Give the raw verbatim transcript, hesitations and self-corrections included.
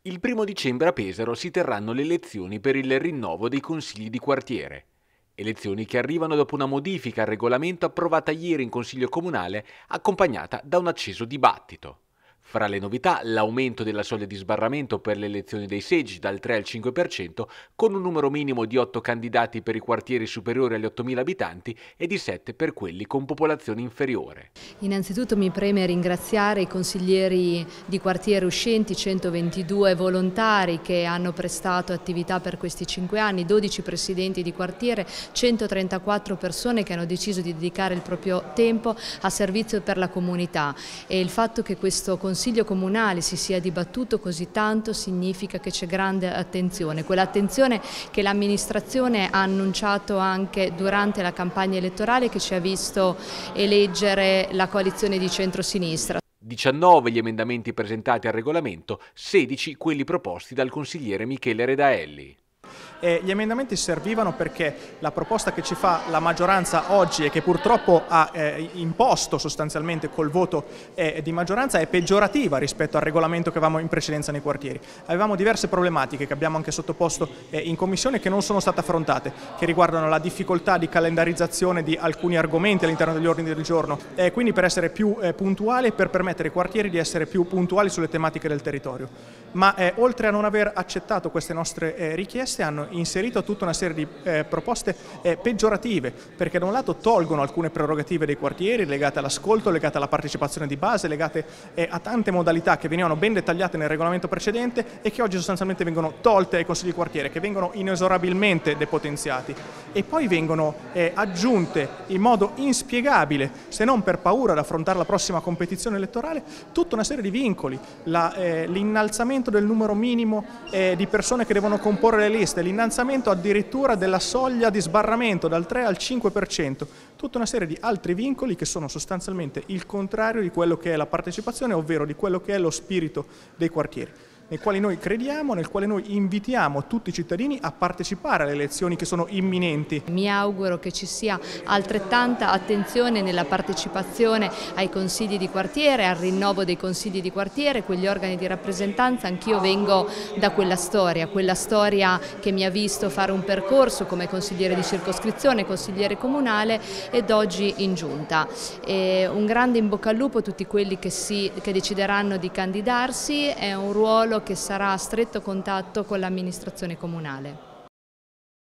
Il primo dicembre a Pesaro si terranno le elezioni per il rinnovo dei consigli di quartiere. Elezioni che arrivano dopo una modifica al regolamento approvata ieri in Consiglio Comunale, accompagnata da un acceso dibattito. Fra le novità, l'aumento della soglia di sbarramento per le elezioni dei seggi dal tre al cinque per cento, con un numero minimo di otto candidati per i quartieri superiori agli ottomila abitanti e di sette per quelli con popolazione inferiore. Innanzitutto mi preme ringraziare i consiglieri di quartiere uscenti, centoventidue volontari che hanno prestato attività per questi cinque anni, dodici presidenti di quartiere, centotrentaquattro persone che hanno deciso di dedicare il proprio tempo a servizio per la comunità, e il fatto che questo Consiglio Comunale si sia dibattuto così tanto significa che c'è grande attenzione, quell'attenzione che l'amministrazione ha annunciato anche durante la campagna elettorale, che ci ha visto eleggere la coalizione di centrosinistra. diciannove gli emendamenti presentati al regolamento, sedici quelli proposti dal consigliere Michele Redaelli. Eh, gli emendamenti servivano perché la proposta che ci fa la maggioranza oggi e che purtroppo ha eh, imposto sostanzialmente col voto eh, di maggioranza è peggiorativa rispetto al regolamento che avevamo in precedenza nei quartieri. Avevamo diverse problematiche che abbiamo anche sottoposto eh, in commissione, che non sono state affrontate, che riguardano la difficoltà di calendarizzazione di alcuni argomenti all'interno degli ordini del giorno, eh, quindi per essere più eh, puntuali e per permettere ai quartieri di essere più puntuali sulle tematiche del territorio. Ma eh, oltre a non aver accettato queste nostre eh, richieste, hanno inserito tutta una serie di eh, proposte eh, peggiorative, perché da un lato tolgono alcune prerogative dei quartieri legate all'ascolto, legate alla partecipazione di base, legate eh, a tante modalità che venivano ben dettagliate nel regolamento precedente e che oggi sostanzialmente vengono tolte ai consigli di quartiere, che vengono inesorabilmente depotenziati, e poi vengono eh, aggiunte in modo inspiegabile, se non per paura ad affrontare la prossima competizione elettorale, tutta una serie di vincoli, la, eh, l'innalzamento del numero minimo eh, di persone che devono comporre le liste, l'innalzamento addirittura della soglia di sbarramento dal tre al cinque per cento, tutta una serie di altri vincoli che sono sostanzialmente il contrario di quello che è la partecipazione, ovvero di quello che è lo spirito dei quartieri, nei quali noi crediamo, nel quale noi invitiamo tutti i cittadini a partecipare alle elezioni che sono imminenti. Mi auguro che ci sia altrettanta attenzione nella partecipazione ai consigli di quartiere, al rinnovo dei consigli di quartiere, quegli organi di rappresentanza. Anch'io vengo da quella storia, quella storia che mi ha visto fare un percorso come consigliere di circoscrizione, consigliere comunale ed oggi in giunta. E un grande in bocca al lupo a tutti quelli che, si, che decideranno di candidarsi, è un ruolo che sarà a stretto contatto con l'amministrazione comunale.